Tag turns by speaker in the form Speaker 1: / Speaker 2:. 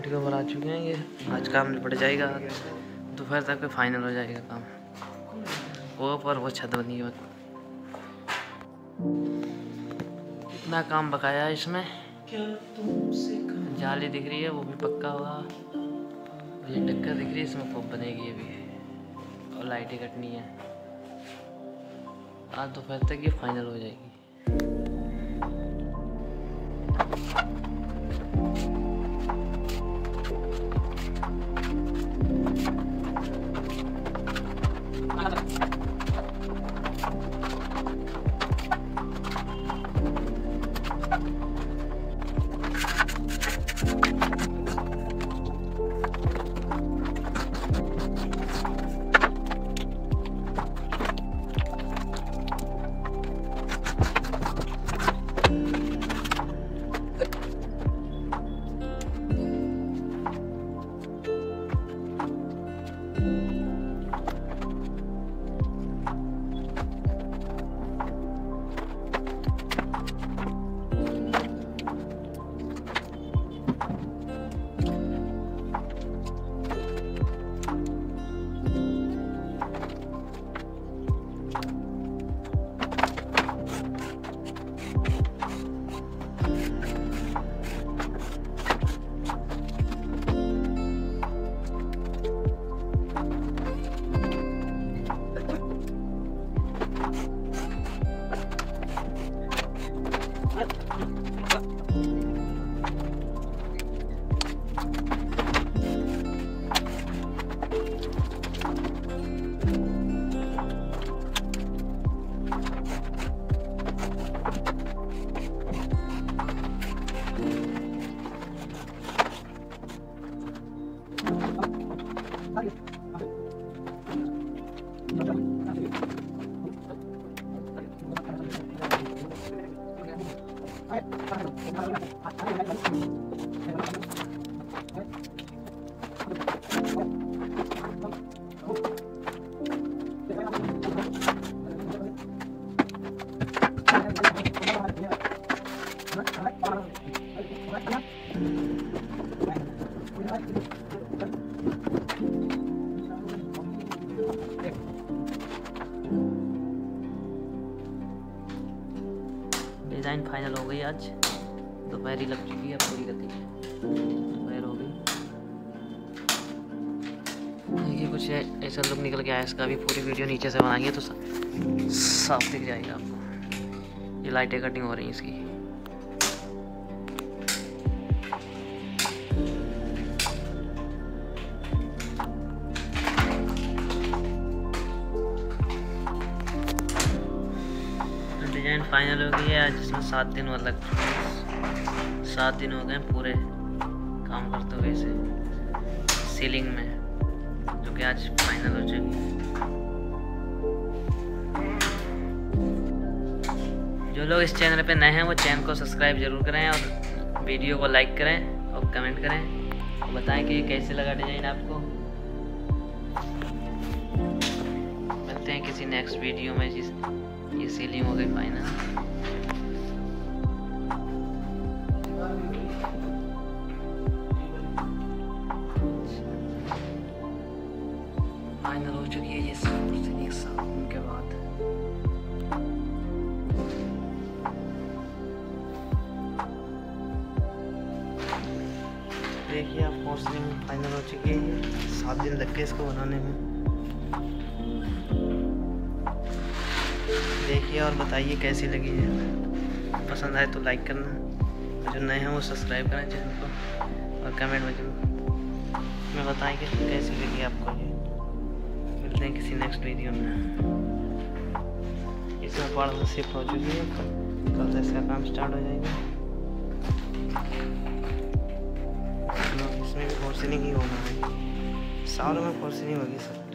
Speaker 1: के ऊपर आ चुके हैं। ये आज काम निपट जाएगा, दोपहर तक फाइनल हो जाएगा काम। वो ऊपर वो छत बनी है, इतना काम बकाया है इसमें। जाली दिख रही है, वो भी पक्का हुआ। ये डक्कर दिख रही है, इसमें पॉप बनेगी अभी, और लाइटें कटनी है। आज दोपहर तक ये फाइनल हो जाएगी। डिज़ाइन फाइनल हो गई। आज दोपहर ही लग चुकी है, पूरी गति दोपहर हो गई। देखिए कुछ ऐसा लुक निकल के आया इसका भी। पूरी वीडियो नीचे से बनाएंगे तो साफ दिख जाएगा आपको। ये लाइटें कटिंग हो रही हैं इसकी। डिज़ाइन फाइनल हो गई है आज, जिसमें 7 दिन मतलब 7 दिन हो गए पूरे काम करते हुए इसे सीलिंग में, जो कि आज फाइनल हो चुकी है। जो लोग इस चैनल पे नए हैं वो चैनल को सब्सक्राइब जरूर करें और वीडियो को लाइक करें और कमेंट करें और बताएं कि कैसे लगा डिज़ाइन आपको। मिलते हैं किसी नेक्स्ट वीडियो में। ये सीलिंग हो गई फाइनल। फाइनल हो चुकी है ये सब उनके बाद। देखिए आप पोर्सलिन फाइनल हो चुकी है। 7 दिन लग गए इसको बनाने में। देखिए और बताइए कैसी लगी है। पसंद आए तो लाइक करना, जो नए हैं वो सब्सक्राइब करें चैनल को और कमेंट में जरूर में बताएं कि कैसी लगी आपको ये। मिलते हैं किसी नेक्स्ट वीडियो में। इसमें पार्ट शिफ्ट हो चुकी है, कल से इसका काम स्टार्ट हो जाएगा। इसमें भी पोर्सलिन ही होना है, सालों में पोर्सलिन होगी सब।